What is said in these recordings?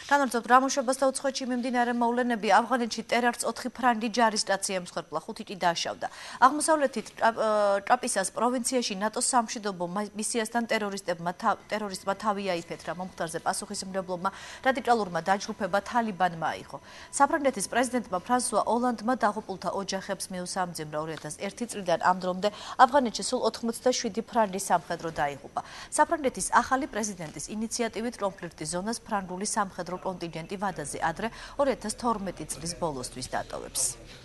განაცხადოთ რამუშებას და უცხოეთში მიმდინარე მოვლენები ავღანეთში ტერორს 4 ფრანგი ჯარის სტაცია მსხვერპლა 5 კი დაშავდა. აღმოსავლეთით ტრაპისას პროვინციაში ნატოს სამშვიდობო მისიასთან ტერორისტმა თავი აიფეთრა. მომხდარზე პასუხისმგებლობა რადიკალურმა დაჯგუფება თალიბანმა აიღო. საფრანგეთის პრეზიდენტმა ფრანსუა ოლანდმა დაღუპულთა ოჯახებს მიუსამძიმრა 2001 წლიდან ამ დრომდე ავღანეთში სულ 87 ფრანგი სამხედრო დაიღუპა. საფრანგეთის ახალი პრეზიდენტის ინიციატივით კონფლიქტის ზონას ფრანგული სამხედრო კონტინგენტი ვადაზე ადრე 2012 წლის ბოლოსთვის დატოვებს.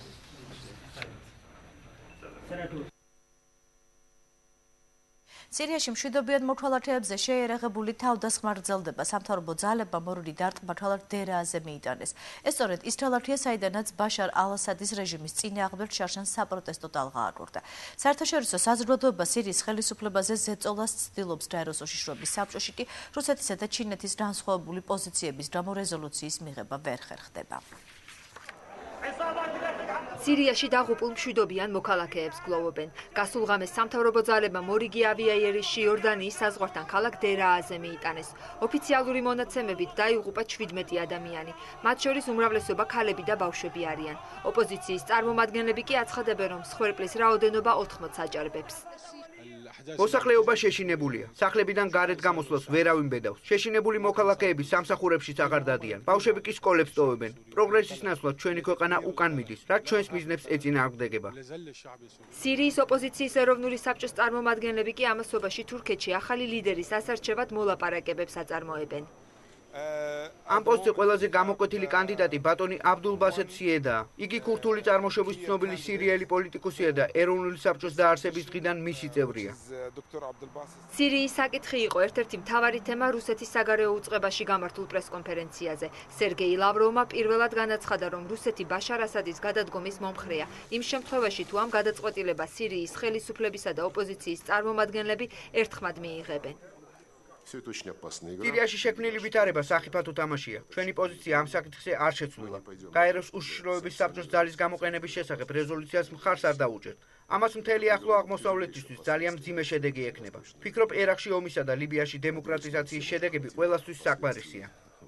სირიაში მშვიდობიან მოქალაქეებზე შეერაღებული თავდასხმა გრძელდება. სამთავრობო ძალებმა მორუდი დარტყმა ქალაქ დერააზე მიიტანეს. ეს სწორედ ის ქალაქია, საიდანაც ბაშარ ალ-ასადის რეჟიმის წინააღმდეგ შარშან საპროტესტო ტალღა აკურდა. საერთაშორისო საზოგადოება სირიის ხელისუფლებაზე ზეწოლას ცდილობს გაეროს უშიშროების საბჭოში კი რუსეთისა და ჩინეთის განსხვავებული პოზიციების გამო რეზოლუციის მიღება ვერ ხერხდება. სირიაში დაღუპულ მშვიდობიან მოქალაქეებს გლოვობენ. გასულ ღამეს სამთავრობო ძალებმა მორიგი ავიაიერიში იორდანიის საზღვართან ქალაქ დერააზე მიიტანეს. ოფიციალური მონაცემებით დაიღუპა 17 ადამიანი. მათ შორის უმრავლესობა ქალები და ბავშვები არიან. ოპოზიციის წარმომადგენლები კი აცხადებენ, რომ მსხვერპლის რაოდენობა 80-ს აჭარბებს. მოსახლეობა შეშინებულია. სახლებიდან გარეთ გამოსვლას ვერავინ ბედავს. შეშინებული მოქალაქეები სამსახურებშიც აღარ დადიან. ბავშვები კი სკოლებს ტოვებენ. პროგრესის ნაცვლად ჩვენი ქვეყანა უკან მიდის, რაც ჩვენს მიზნებს ეწინააღმდეგება. სირიის ოპოზიციის ეროვნული საბჭოს წარმომადგენლები კი ამასობაში თურქეთში ახალი ლიდერის ასარჩევად მოლაპარაკებებს აწარმოებენ. ამ პოსტზე ყველაზე გამოკვეთილი კანდიდატი ბატონი აბდულბასეთ სიედაა. იგი ქურთული წარმოშობის ცნობილი სირიელი პოლიტიკოსია და ეროვნული საბჭოს დაარსების დღიდან მისი წევრია. სირიის საკითხი იყო ერთ-ერთი მთავარი თემა რუსეთის საგარეო უწყებაში გამართულ პრესკონფერენციაზე. სერგეი ლავროვმა პირველად განაცხადა, რომ რუსეთი ბაშარ ასადის გადადგომის მომხრეა. იმ შემთხვევაში თუ ამ გადაწყვეტილებას სირიის ხელისუფლებისა და ოპოზიციის წარმომადგენლები ერთხმად მიიღებენ. სირიაში შექმნილი ვითარება სახიფათო თამაშია. ჩვენი პოზიცია ამ საკითხზე არ შეცვლილა. გაეროს უშიშროების საბჭოს ძალის გამოყენების შესახებ რეზოლუციას მხარს არ დაუჭერთ. ამას მთელი ახლო აღმოსავლეთისთვის ძალიან მძიმე შედეგი ექნება. ვფიქრობ, ერაყში ომისა და ლიბიაში დემოკრატიზაციის შედეგები ყველასთვის საკმარისია.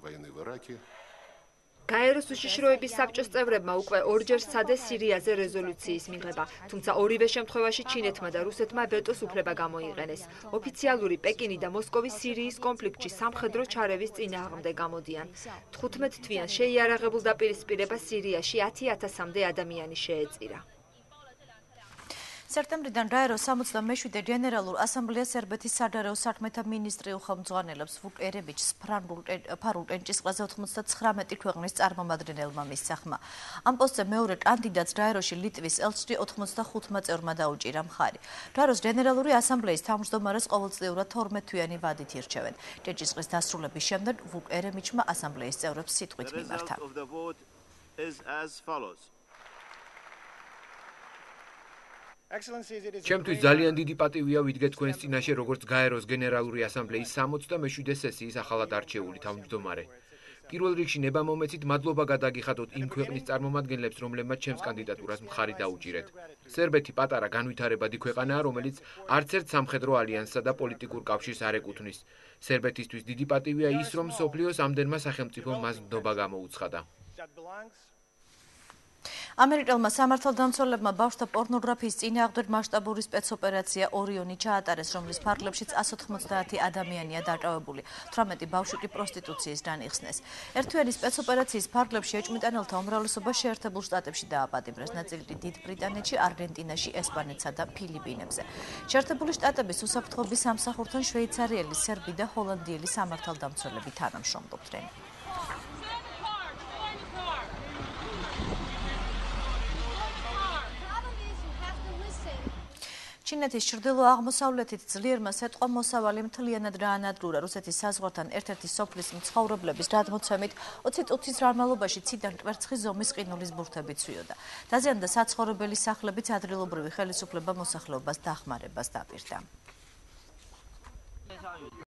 გაეროს უშიშროების საბჭოს წევრებმა უკვე ორჯერ სცადეს სირიაზე რეზოლუციის მიღება, თუმცა ორივე შემთხვევაში ჩინეთმა და რუსეთმა ვეტოს უფლება გამოიყენეს. ოფიციალური პეკინი და მოსკოვი სირიის კონფლიქტში სამხედრო ჩარევის წინააღმდეგ გამოდიან. 15 თვიან შეიარაღებულ დაპირისპირებას სირიაში 10,000-მდე ადამიანი შეეწირა. სექტემბრიდან გაეროს 67 გენერალურ ასამბლეას სერბეთის საგარეო საქმეთა მინისტრი უხელმძღვანელებს ვუკ ერებიჩს ფარულ კენჭისყრაზე 99 ქვეყნის წარმომადგენელმა მისცა ხმა. ამ პოსტზე მეორე კანდიდატს გაეროში ლიტვის ელჩი 85 წევრმა დაუჭირა მხარი. გაეროს გენერალური ასამბლეის თავმჯდომარეს ყოველწლიურად 12 თვიანი ვადით ირჩევენ. კენჭისყრის დასრულების შემდეგ ვუკ ერებიჩმა ასამბლეის წევრებს სიტყვით მიმართა. ჩემთვის ძალიან დიდი პატივია ვიდგე თქვენს წინაშე როგორც გაეროს გენერალური ასამბლეის 67 სესიის ახალად არჩეული თავმჯდომარე. პირველ რიგში ნება-მომეცით მადლობა გადაგიხადოთ იმ ქვეყნის წარმომადგენლებს, რომლებმაც ჩემს კანდიდატურას მხარი დაუჭირეთ. სერბეთი პატარა განვითარებადი ქვეყანაა, რომელიც არც ერთ სამხედრო ალიანსსა და პოლიტიკურ კავშირს არ ეკუთვნის. სერბეთისთვის დიდი პატივია ის, რომ მსოფლიოს ამდენმა სახელმწიფომ მას ნდობა გამოუცხადა. ამერიკელმა სამართალდამცველებმა ბავშვთა პორნოგრაფიის წინააღმდეგ მასშტაბური სპეცოპერაცია ორიონი ჩაატარეს, რომლის ფარგლებშიც 190 ადამიანია დაკავებული. 18 ბავშვი კი პროსტიტუციისგან იხსნეს. ერთთვიანი სპეცოპერაციის ფარგლებში ეჭვმიტანელთა უმრავლესობა შეერთებულ შტატებში დააპატიმრეს, ნაწილი დიდ ბრიტანეთში, არგენტინაში, ესპანეთსა და ფილიპინებზე. შეერთებული შტატების უსაფრთხოების სამსახურთან შვეიცარიელი, სერბი და ჰოლანდიელი სამართალდამცველები თანამშრომლობდნენ. ჩინეთის ჩრდილო-აღმოსავლეთით ძლიერმა სეტყვა მოსავალი მთლიანად გაანადგურა. რუსეთის საზღვართან ერთ-ერთი სოფლის მცხოვრებლების გადმოცემით 20 წუთის განმავლობაში ციდან კვერცხი ზომის ყინულის ბურთები ცვიოდა. დაზიანდა საცხოვრებელი სახლებიც ადგილობრივი ხელისუფლება მოსახლეობას დახმარებას დაპირდა.